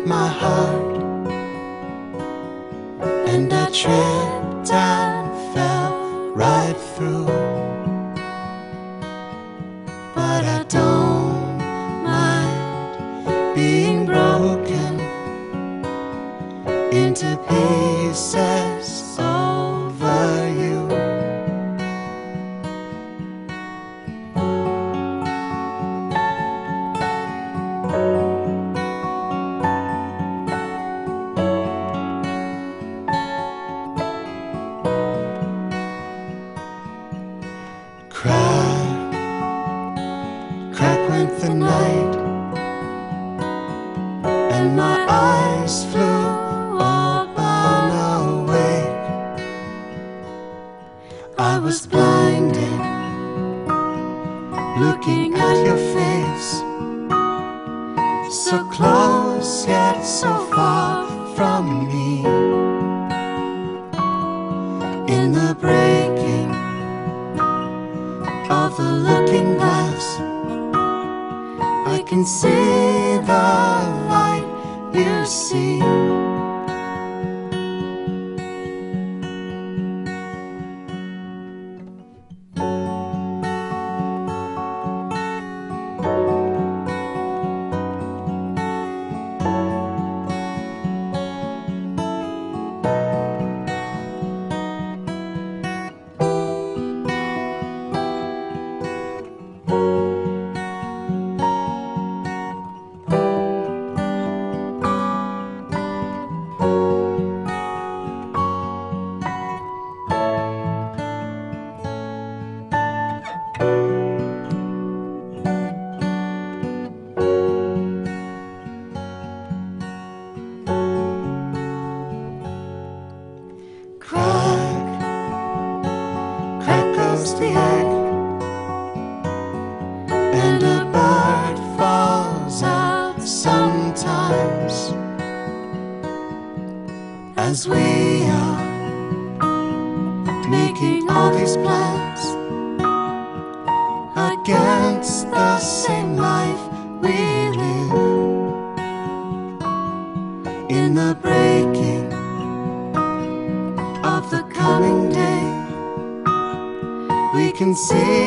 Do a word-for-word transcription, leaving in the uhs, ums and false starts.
my heart, and I tripped and fell right through. But I don't mind being broken into pieces over you. Crack, crack went the night, and my eyes flew open awake. I was blinded, looking at your face, so close yet so far from me. In the breaking of the looking glass, I can see the light you see. The egg, and a bird falls out sometimes, as we are making all these plans against the same life we live. In the breaking of the coming day, we can see